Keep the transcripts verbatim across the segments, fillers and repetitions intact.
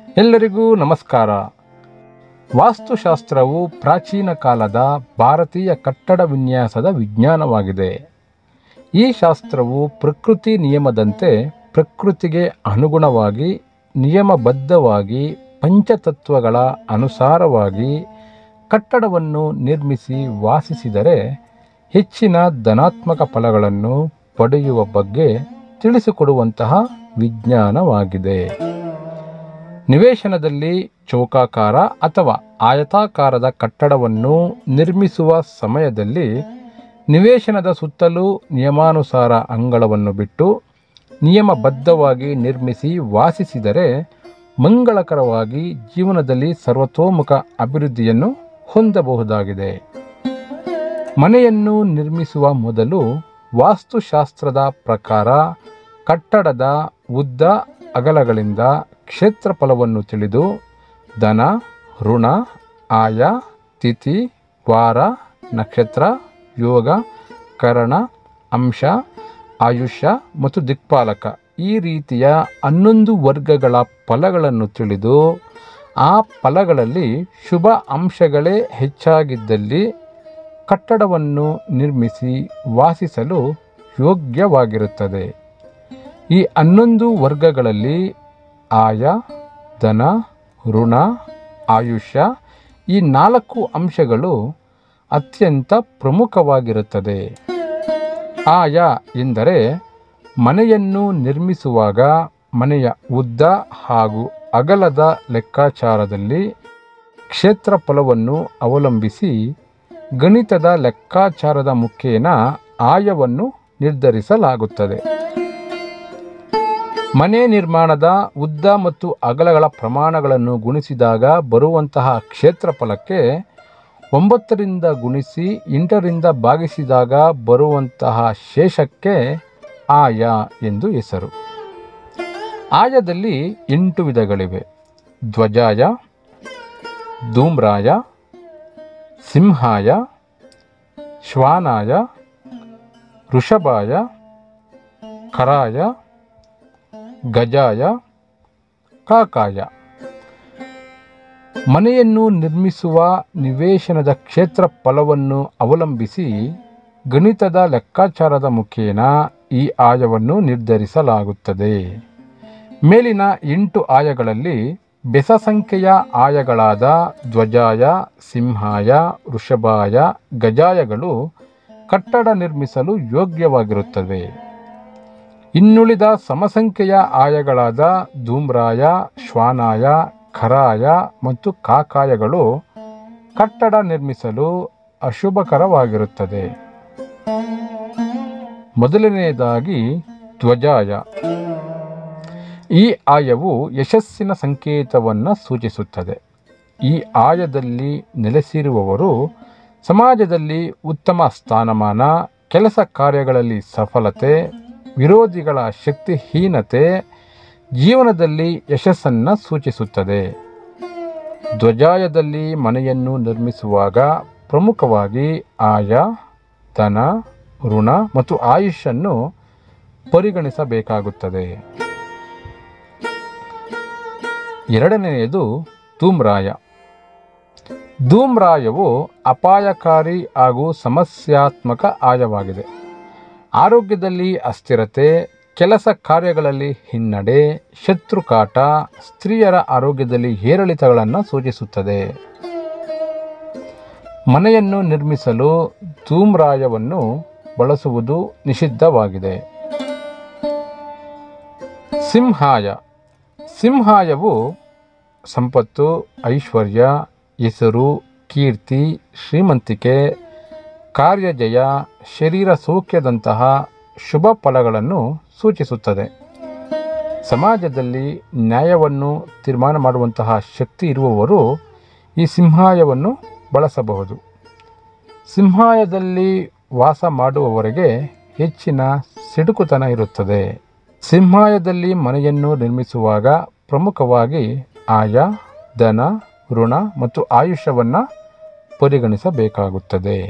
ಎಲ್ಲರಿಗೂ ನಮಸ್ಕಾರ. ವಾಸ್ತುಶಾಸ್ತ್ರವು ಪ್ರಾಚೀನ ಕಾಲದ ಭಾರತೀಯ ಕಟ್ಟಡ ವಿನ್ಯಾಸದ ವಿಜ್ಞಾನವಾಗಿದೆ. ಈ ಶಾಸ್ತ್ರವು ಪ್ರಕೃತಿ ನಿಯಮದಂತೆ ಪ್ರಕೃತಿಗೆ ಅನುಗುಣವಾಗಿ ನಿಯಮಬದ್ಧವಾಗಿ ಪಂಚತತ್ವಗಳ ಅನುಸಾರವಾಗಿ ಕಟ್ಟಡವನ್ನು ನಿರ್ಮಿಸಿ ವಾಸಿಸಿದರೆ ಹೆಚ್ಚಿನ ಧನಾತ್ಮಕ ಫಲಗಳನ್ನು ಪಡೆಯುವ ಬಗ್ಗೆ ತಿಳಿಸಿಕೊಡುವಂತಹ ವಿಜ್ಞಾನವಾಗಿದೆ. ನಿವೇಶನದಲ್ಲಿ ಚೌಕಾಕಾರ ಅಥವಾ ಆಯತಾಕಾರದ ಕಟ್ಟಡವನ್ನು ನಿರ್ಮಿಸುವ ಸಮಯದಲ್ಲಿ ನಿವೇಶನದ ಸುತ್ತಲೂ ನಿಯಮಾನುಸಾರ ಅಂಗಳವನ್ನು ಬಿಟ್ಟು ನಿಯಮಬದ್ಧವಾಗಿ ನಿರ್ಮಿಸಿ ವಾಸಿಸಿದರೆ ಮಂಗಳಕರವಾಗಿ ಜೀವನದಲ್ಲಿ ಸರ್ವತೋಮುಖ ಅಭಿವೃದ್ಧಿಯನ್ನು ಹೊಂದಬಹುದಾಗಿದೆ. ಮನೆಯನ್ನು ನಿರ್ಮಿಸುವ ಮೊದಲು ವಾಸ್ತುಶಾಸ್ತ್ರದ ಪ್ರಕಾರ ಕಟ್ಟಡದ ಉದ್ದ ಅಗಲಗಳಿಂದ ಕ್ಷೇತ್ರಫಲವನ್ನು ತಿಳಿದು ಧನ, ಋಣ, ಆಯ, ತಿಥಿ, ವಾರ, ನಕ್ಷತ್ರ, ಯೋಗ, ಕರಣ, ಅಂಶ, ಆಯುಷ್ಯ ಮತ್ತು ದಿಕ್ಪಾಲಕ ಈ ರೀತಿಯ ಹನ್ನೊಂದು ವರ್ಗಗಳ ಫಲಗಳನ್ನು ತಿಳಿದು ಆ ಫಲಗಳಲ್ಲಿ ಶುಭ ಅಂಶಗಳೇ ಹೆಚ್ಚಾಗಿದ್ದಲ್ಲಿ ಕಟ್ಟಡವನ್ನು ನಿರ್ಮಿಸಿ ವಾಸಿಸಲು ಯೋಗ್ಯವಾಗಿರುತ್ತದೆ. ಈ ಹನ್ನೊಂದು ವರ್ಗಗಳಲ್ಲಿ ಆಯ, ಧನ, ಋಣ, ಆಯುಷ್ಯ ಈ ನಾಲ್ಕು ಅಂಶಗಳು ಅತ್ಯಂತ ಪ್ರಮುಖವಾಗಿರುತ್ತದೆ. ಆಯ ಎಂದರೆ ಮನೆಯನ್ನು ನಿರ್ಮಿಸುವಾಗ ಮನೆಯ ಉದ್ದ ಹಾಗೂ ಅಗಲದ ಲೆಕ್ಕಾಚಾರದಲ್ಲಿ ಕ್ಷೇತ್ರಫಲವನ್ನು ಅವಲಂಬಿಸಿ ಗಣಿತದ ಲೆಕ್ಕಾಚಾರದ ಮುಖೇನ ಆಯವನ್ನು ನಿರ್ಧರಿಸಲಾಗುತ್ತದೆ. ಮನೆ ನಿರ್ಮಾಣದ ಉದ್ದ ಮತ್ತು ಅಗಲಗಳ ಪ್ರಮಾಣಗಳನ್ನು ಗುಣಿಸಿದಾಗ ಬರುವಂತಹ ಕ್ಷೇತ್ರಫಲಕ್ಕೆ ಒಂಬತ್ತರಿಂದ ಗುಣಿಸಿ ಎಂಟರಿಂದ ಭಾಗಿಸಿದಾಗ ಬರುವಂತಹ ಶೇಷಕ್ಕೆ ಆಯ ಎಂದು ಹೆಸರು. ಆಯದಲ್ಲಿ ಎಂಟು ವಿಧಗಳಿವೆ. ಧ್ವಜಾಯ, ಧೂಮ್ರಾಯ, ಸಿಂಹಾಯ, ಶ್ವಾನಾಯ, ವೃಷಭಾಯ, ಖರಾಯ, ಗಜಾಯ, ಕಾಕಾಯ. ಮನೆಯನ್ನು ನಿರ್ಮಿಸುವ ನಿವೇಶನದ ಕ್ಷೇತ್ರಫಲವನ್ನು ಅವಲಂಬಿಸಿ ಗಣಿತದ ಲೆಕ್ಕಾಚಾರದ ಮುಖೇನ ಈ ಆಯವನ್ನು ನಿರ್ಧರಿಸಲಾಗುತ್ತದೆ. ಮೇಲಿನ ಎಂಟು ಆಯಗಳಲ್ಲಿ ಬೆಸ ಸಂಖ್ಯೆಯ ಆಯಗಳಾದ ಧ್ವಜಾಯ, ಸಿಂಹಾಯ, ವೃಷಭಾಯ, ಗಜಾಯಗಳು ಕಟ್ಟಡ ನಿರ್ಮಿಸಲು ಯೋಗ್ಯವಾಗಿರುತ್ತವೆ. ಇನ್ನುಳಿದ ಸಮಸಂಖ್ಯೆಯ ಆಯಗಳಾದ ಧೂಮ್ರಾಯ, ಶ್ವಾನಾಯ, ಖರಾಯ ಮತ್ತು ಕಾಕಾಯಗಳು ಕಟ್ಟಡ ನಿರ್ಮಿಸಲು ಅಶುಭಕರವಾಗಿರುತ್ತದೆ. ಮೊದಲನೆಯದಾಗಿ ಧ್ವಜಾಯ. ಈ ಆಯವು ಯಶಸ್ಸಿನ ಸಂಕೇತವನ್ನು ಸೂಚಿಸುತ್ತದೆ. ಈ ಆಯದಲ್ಲಿ ನೆಲೆಸಿರುವವರು ಸಮಾಜದಲ್ಲಿ ಉತ್ತಮ ಸ್ಥಾನಮಾನ, ಕೆಲಸ ಕಾರ್ಯಗಳಲ್ಲಿ ಸಫಲತೆ, ವಿರೋಧಿಗಳ ಶಕ್ತಿಹೀನತೆ, ಜೀವನದಲ್ಲಿ ಯಶಸ್ಸನ್ನು ಸೂಚಿಸುತ್ತದೆ. ಧ್ವಜಾಯದಲ್ಲಿ ಮನೆಯನ್ನು ನಿರ್ಮಿಸುವಾಗ ಪ್ರಮುಖವಾಗಿ ಆಯ, ಧನ, ಋಣ ಮತ್ತು ಆಯುಷನ್ನು ಪರಿಗಣಿಸಬೇಕಾಗುತ್ತದೆ. ಎರಡನೆಯದು ಧೂಮ್ರಾಯ. ಧೂಮ್ರಾಯವು ಅಪಾಯಕಾರಿ ಹಾಗೂ ಸಮಸ್ಯಾತ್ಮಕ ಆಯವಾಗಿದೆ. ಆರೋಗ್ಯದಲ್ಲಿ ಅಸ್ಥಿರತೆ, ಕೆಲಸ ಕಾರ್ಯಗಳಲ್ಲಿ ಹಿನ್ನಡೆ, ಶತ್ರುಕಾಟ, ಸ್ತ್ರೀಯರ ಆರೋಗ್ಯದಲ್ಲಿ ಏರಿಳಿತಗಳನ್ನು ಸೂಚಿಸುತ್ತದೆ. ಮನೆಯನ್ನು ನಿರ್ಮಿಸಲು ಧೂಮ್ರಾಯವನ್ನು ಬಳಸುವುದು ನಿಷಿದ್ಧವಾಗಿದೆ. ಸಿಂಹಾಯ. ಸಿಂಹಾಯವು ಸಂಪತ್ತು, ಐಶ್ವರ್ಯ, ಹೆಸರು, ಕೀರ್ತಿ, ಶ್ರೀಮಂತಿಕೆ, ಕಾರ್ಯಜಯ, ಶರೀರ ಸೌಖ್ಯದಂತಹ ಶುಭ ಫಲಗಳನ್ನು ಸೂಚಿಸುತ್ತದೆ. ಸಮಾಜದಲ್ಲಿ ನ್ಯಾಯವನ್ನು ತೀರ್ಮಾನ ಮಾಡುವಂತಹ ಶಕ್ತಿ ಇರುವವರು ಈ ಸಿಂಹಾಯವನ್ನು ಬಳಸಬಹುದು. ಸಿಂಹಾಯದಲ್ಲಿ ವಾಸ ಮಾಡುವವರಿಗೆ ಹೆಚ್ಚಿನ ಸಿಡುಕುತನ ಇರುತ್ತದೆ. ಸಿಂಹಾಯದಲ್ಲಿ ಮನೆಯನ್ನು ನಿರ್ಮಿಸುವಾಗ ಪ್ರಮುಖವಾಗಿ ಆಯ, ಧನ, ಋಣ ಮತ್ತು ಆಯುಷ್ಯವನ್ನು ಪರಿಗಣಿಸಬೇಕಾಗುತ್ತದೆ.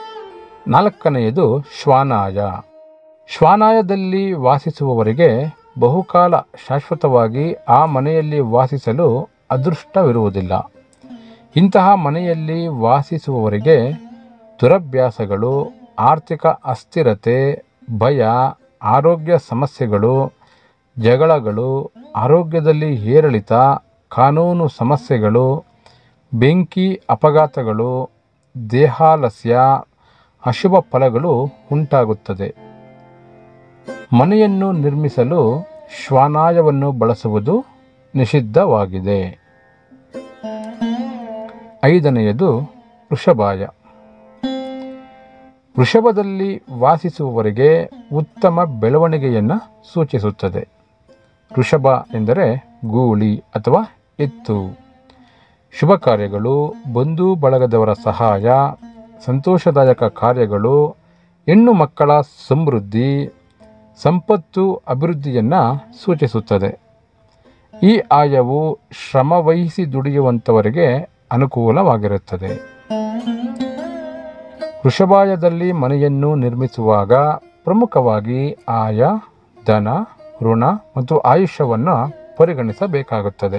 ನಾಲ್ಕನೆಯದು ಶ್ವಾನಾಯ. ಶ್ವಾನಾಯದಲ್ಲಿ ವಾಸಿಸುವವರಿಗೆ ಬಹುಕಾಲ ಶಾಶ್ವತವಾಗಿ ಆ ಮನೆಯಲ್ಲಿ ವಾಸಿಸಲು ಅದೃಷ್ಟವಿರುವುದಿಲ್ಲ. ಇಂತಹ ಮನೆಯಲ್ಲಿ ವಾಸಿಸುವವರಿಗೆ ದುರಭ್ಯಾಸಗಳು, ಆರ್ಥಿಕ ಅಸ್ಥಿರತೆ, ಭಯ, ಆರೋಗ್ಯ ಸಮಸ್ಯೆಗಳು, ಜಗಳಗಳು, ಆರೋಗ್ಯದಲ್ಲಿ ಏರಿಳಿತ, ಕಾನೂನು ಸಮಸ್ಯೆಗಳು, ಬೆಂಕಿ ಅಪಘಾತಗಳು, ದೇಹಾಲಸ್ಯ, ಅಶುಭ ಫಲಗಳು ಉಂಟಾಗುತ್ತದೆ. ಮನೆಯನ್ನು ನಿರ್ಮಿಸಲು ಶ್ವಾನಾಯವನ್ನು ಬಳಸುವುದು ನಿಷಿದ್ಧವಾಗಿದೆ. ಐದನೆಯದು ವೃಷಭಾಯ. ವೃಷಭದಲ್ಲಿ ವಾಸಿಸುವವರಿಗೆ ಉತ್ತಮ ಬೆಳವಣಿಗೆಯನ್ನು ಸೂಚಿಸುತ್ತದೆ. ವೃಷಭ ಎಂದರೆ ಗೂಳಿ ಅಥವಾ ಎತ್ತು. ಶುಭ ಕಾರ್ಯಗಳು, ಬಂಧು ಬಳಗದವರ ಸಹಾಯ, ಸಂತೋಷದಾಯಕ ಕಾರ್ಯಗಳು, ಹೆಣ್ಣು ಮಕ್ಕಳ ಸಮೃದ್ಧಿ, ಸಂಪತ್ತು ಅಭಿವೃದ್ಧಿಯನ್ನು ಸೂಚಿಸುತ್ತದೆ. ಈ ಆಯವು ಶ್ರಮವಹಿಸಿ ದುಡಿಯುವಂಥವರಿಗೆ ಅನುಕೂಲವಾಗಿರುತ್ತದೆ. ವೃಷಭಾಯದಲ್ಲಿ ಮನೆಯನ್ನು ನಿರ್ಮಿಸುವಾಗ ಪ್ರಮುಖವಾಗಿ ಆಯ, ಧನ, ಋಣ ಮತ್ತು ಆಯುಷ್ಯವನ್ನು ಪರಿಗಣಿಸಬೇಕಾಗುತ್ತದೆ.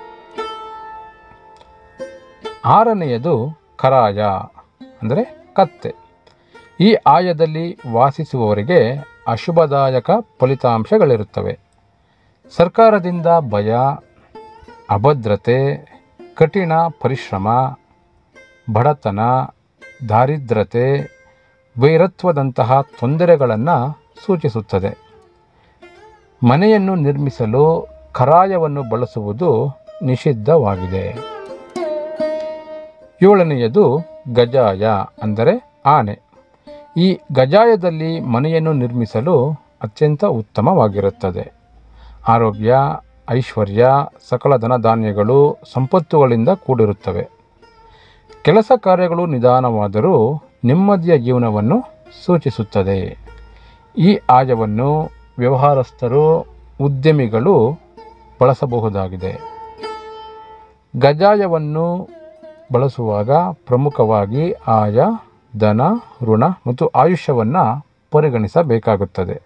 ಆರನೆಯದು ಕರಾಯ ಅಂದರೆ ಕತ್ತೆ. ಈ ಆಯದಲ್ಲಿ ವಾಸಿಸುವವರಿಗೆ ಅಶುಭದಾಯಕ ಫಲಿತಾಂಶಗಳಿರುತ್ತವೆ. ಸರ್ಕಾರದಿಂದ ಭಯ, ಅಭದ್ರತೆ, ಕಠಿಣ ಪರಿಶ್ರಮ, ಬಡತನ, ದಾರಿದ್ರ್ಯತೆ, ವೈರತ್ವದಂತಹ ತೊಂದರೆಗಳನ್ನು ಸೂಚಿಸುತ್ತದೆ. ಮನೆಯನ್ನು ನಿರ್ಮಿಸಲು ಕರಾಯವನ್ನು ಬಳಸುವುದು ನಿಷಿದ್ಧವಾಗಿದೆ. ಏಳನೆಯದು ಗಜಾಯ ಅಂದರೆ ಆನೆ. ಈ ಗಜಾಯದಲ್ಲಿ ಮನೆಯನ್ನು ನಿರ್ಮಿಸಲು ಅತ್ಯಂತ ಉತ್ತಮವಾಗಿರುತ್ತದೆ. ಆರೋಗ್ಯ, ಐಶ್ವರ್ಯ, ಸಕಲ ಧನಧಾನ್ಯಗಳು, ಸಂಪತ್ತುಗಳಿಂದ ಕೂಡಿರುತ್ತವೆ. ಕೆಲಸ ಕಾರ್ಯಗಳು ನಿಧಾನವಾದರೂ ನೆಮ್ಮದಿಯ ಜೀವನವನ್ನು ಸೂಚಿಸುತ್ತದೆ. ಈ ಆಯವನ್ನು ವ್ಯವಹಾರಸ್ಥರು, ಉದ್ಯಮಿಗಳು ಬಳಸಬಹುದಾಗಿದೆ. ಗಜಾಯವನ್ನು ಬಳಸುವಾಗ ಪ್ರಮುಖವಾಗಿ ಆಯ, ಧನ, ಋಣ ಮತ್ತು ಆಯುಷ್ಯವನ್ನು ಪರಿಗಣಿಸಬೇಕಾಗುತ್ತದೆ.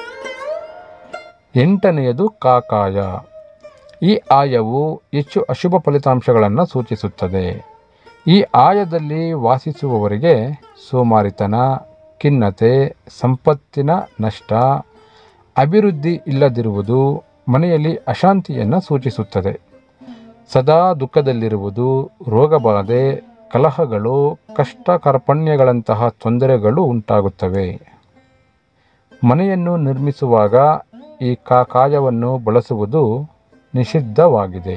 ಎಂಟನೆಯದು ಕಾಕಾಯ. ಈ ಆಯವು ಹೆಚ್ಚು ಅಶುಭ ಫಲಿತಾಂಶಗಳನ್ನು ಸೂಚಿಸುತ್ತದೆ. ಈ ಆಯದಲ್ಲಿ ವಾಸಿಸುವವರಿಗೆ ಸೋಮಾರಿತನ, ಖಿನ್ನತೆ, ಸಂಪತ್ತಿನ ನಷ್ಟ, ಅಭಿವೃದ್ಧಿ ಇಲ್ಲದಿರುವುದು, ಮನೆಯಲ್ಲಿ ಅಶಾಂತಿಯನ್ನು ಸೂಚಿಸುತ್ತದೆ. ಸದಾ ದುಃಖದಲ್ಲಿರುವುದು, ರೋಗಬಾಧೆ, ಕಲಹಗಳು, ಕಷ್ಟ ಕಾರ್ಪಣ್ಯಗಳಂತಹ ತೊಂದರೆಗಳು ಉಂಟಾಗುತ್ತವೆ. ಮನೆಯನ್ನು ನಿರ್ಮಿಸುವಾಗ ಈ ಕಾಕಾಯವನ್ನು ಬಳಸುವುದು ನಿಷಿದ್ಧವಾಗಿದೆ.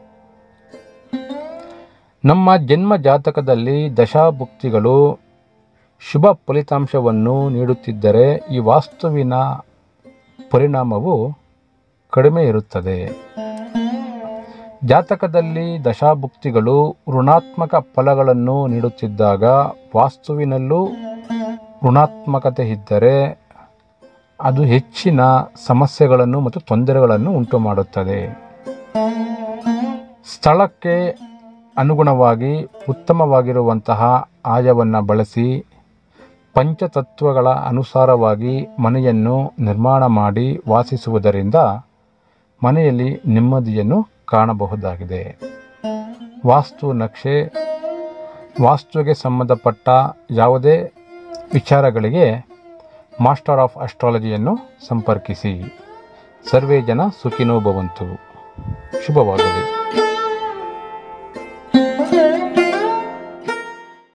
ನಮ್ಮ ಜನ್ಮ ಜಾತಕದಲ್ಲಿ ದಶಾಭುಕ್ತಿಗಳು ಶುಭ ಫಲಿತಾಂಶವನ್ನು ನೀಡುತ್ತಿದ್ದರೆ ಈ ವಾಸ್ತುವಿನ ಪರಿಣಾಮವು ಕಡಿಮೆ ಇರುತ್ತದೆ. ಜಾತಕದಲ್ಲಿ ದಶಾಭುಕ್ತಿಗಳು ಋಣಾತ್ಮಕ ಫಲಗಳನ್ನು ನೀಡುತ್ತಿದ್ದಾಗ ವಾಸ್ತುವಿನಲ್ಲೂ ಋಣಾತ್ಮಕತೆ ಇದ್ದರೆ ಅದು ಹೆಚ್ಚಿನ ಸಮಸ್ಯೆಗಳನ್ನು ಮತ್ತು ತೊಂದರೆಗಳನ್ನು ಉಂಟು ಮಾಡುತ್ತದೆ. ಸ್ಥಳಕ್ಕೆ ಅನುಗುಣವಾಗಿ ಉತ್ತಮವಾಗಿರುವಂತಹ ಆಯವನ್ನು ಬಳಸಿ ಪಂಚತತ್ವಗಳ ಅನುಸಾರವಾಗಿ ಮನೆಯನ್ನು ನಿರ್ಮಾಣ ಮಾಡಿ ವಾಸಿಸುವುದರಿಂದ ಮನೆಯಲ್ಲಿ ನೆಮ್ಮದಿಯನ್ನು ಕಾಣಬಹುದಾಗಿದೆ. ವಾಸ್ತು ನಕ್ಷೆ, ವಾಸ್ತುವಿಗೆ ಸಂಬಂಧಪಟ್ಟ ಯಾವುದೇ ವಿಚಾರಗಳಿಗೆ ಮಾಸ್ಟರ್ ಆಫ್ ಆಸ್ಟ್ರಾಲಜಿಯನ್ನು ಸಂಪರ್ಕಿಸಿ. ಸರ್ವೇ ಜನ ಸುಖಿನೋ ಭವಂತು. ಶುಭವಾಗಲಿ.